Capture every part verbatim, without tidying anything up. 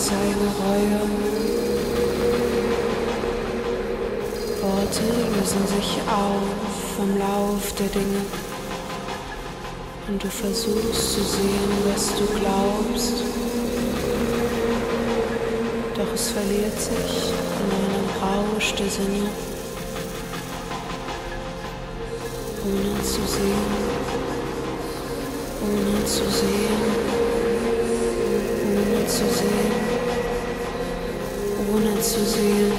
zeige Reue. Worte lösen sich auf vom Lauf der Dinge. Und du versuchst zu sehen, was du glaubst. Doch es verliert sich in einem Rausch der Sinne. Ohne zu sehen, ohne zu sehen, ohne zu sehen, ohne zu sehen,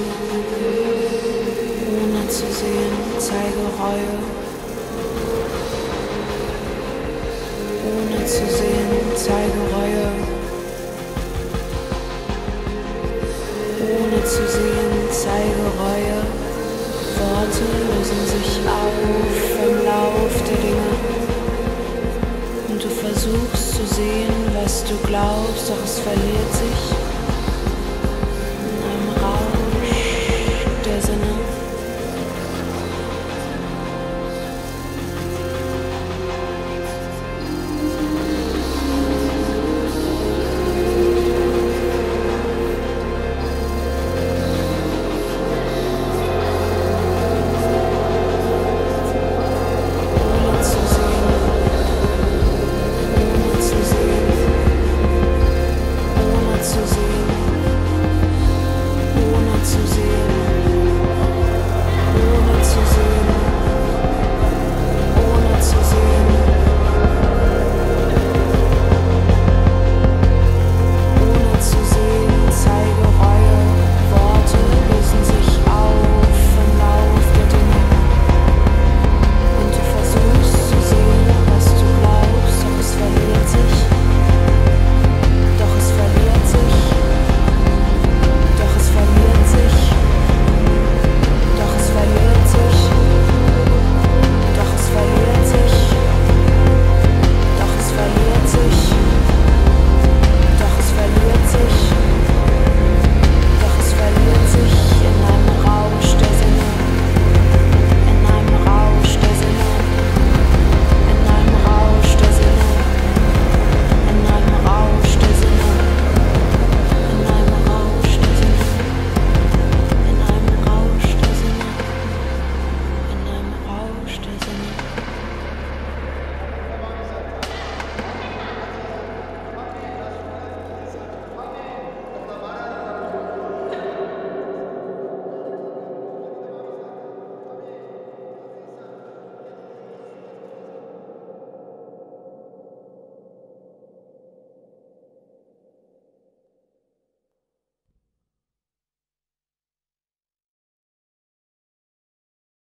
ohne zu sehen, zeige Reue. Ohne zu sehen, zeige Reue. Ohne zu sehen, zeige Reue. Worte lösen sich auf vom Lauf der Dinge. Und du versuchst zu sehen, was du glaubst, doch es verliert sich